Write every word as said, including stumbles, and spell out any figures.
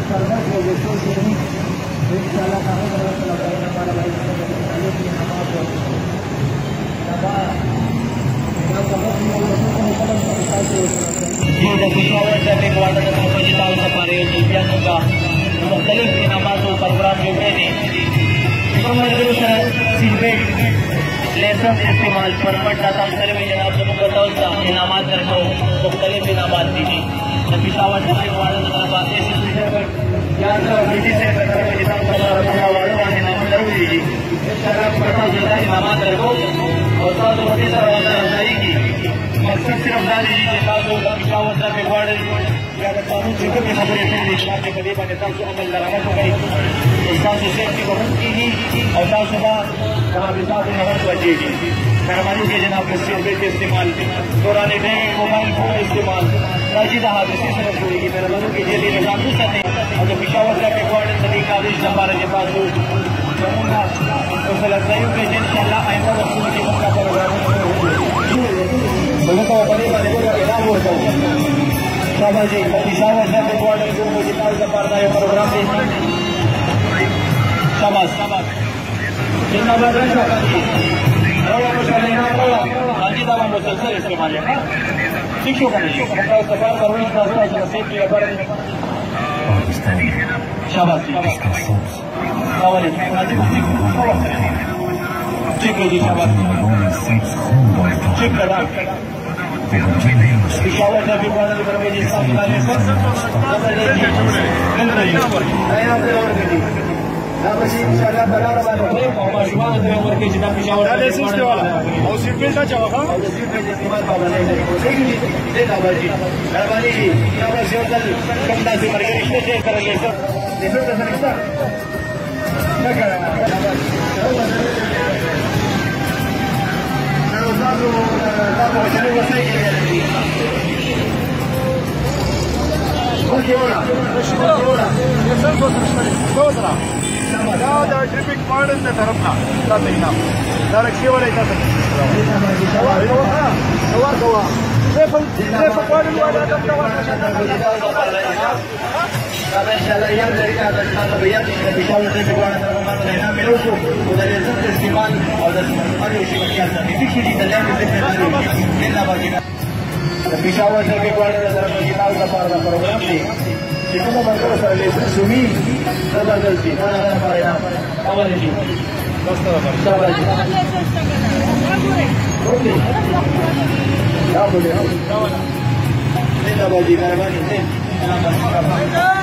सरबत को देखो कि इंशाल्लाह कहाँ पर लगाएगा para भाई को आगे की नमाज हो नमाज जब बहुत लोगों को निकल सकता है ये जब पिशावर से एक वाटर का मस्जिद का पारे जिया का मुख्तलिफ नमाज और प्रोग्राम जो है ने समझ सीबेट लेसन इस्तेमाल परमट दाता सर में जनाब को बताओ सा इनामात रखो मुख्तलिफ इनामात दीजिए पिशावर से एक वाटर का बातें से यार तो विधि से करते हैं जितना बड़ा वालों वाले नाम जरूर लीजिए इस तरह पता चलता है नमाज रखो और साथ होती सर वाला रजाई की मकसद सिर्फ डाली लीजिए साथ होगा पिशावर से एक वाटर या तो कानून जिक्र में खबरें हैं इस्लाम के करीब ने तब अमल लगा तो गई इस साथ से सेफ्टी को बंद की ही और साथ सुबह कहाँ भी साथ नमक बचेगी मेहरबानी के जनाब के सिलबे के इस्तेमाल दौरान मोबाइल फोन इस्तेमाल राजिदा हादसे से रखोगी मेहरबानी के जरिए निजाम भी सकते और जो पिशावर से एक वाटर सदी का आदेश नंबर के पास जमुना तो सलाइयों के इंशाल्लाह आइंदा रसूल के मक्का पर बोले तो बड़े वाले को इनाम होता है शाबाश जी पिशावर से एक वाटर को मुझे का पर्दा ये प्रोग्राम देखना शाबाश शाबाश जिंदाबाद रहे शाबाश जी रोला मुश्किल ना रोला राजिदा का मुसलसल इस्तेमाल है ठीक हो गया मक्का सफर करो इस रास्ते से नसीब की खबर शाबाश ठीक है जी शाबाश ठीक है पिशावर से भी बड़ा बड़ा जी सामने से मिल रही है ना बस इंशाल्लाह बना रहा है और माशुआ से उम्र के जितना पिशावर डाले से उसके वाला और सिर्फ का चावा का और सिर्फ के इस्तेमाल बाबा नहीं ठीक है जी बाबा जी मेहरबानी जी बाबा से कल कमदा से मर गए रिश्ते चेक कर ले सर देखो तो रिश्ता क्या कर रहा है चलो साहब साहब चलो वैसे ही ओके होना होना ये सब सोच सोच रहा دا د ټریفیک پاړن ته طرف نه تاسو نه دا رکشي وړي تاسو سوا سوا سوا زه په زه په پاړن وړه دا دا ان شاء الله یو ځای کا د تاسو بیا د بشاوت په وړه طرف باندې نه ملو شو او د عزت استعمال او د اړو شي بیا څه دي چې د لاندې څخه نه نه باندې د بشاوت په وړه طرف باندې تاسو لپاره پروګرام دی چې کومه مرګه سره لیسن سمي زبردستی نه نه پاره اول شي بس تا شاباش اوکے یا بولے نه باجی مهرباني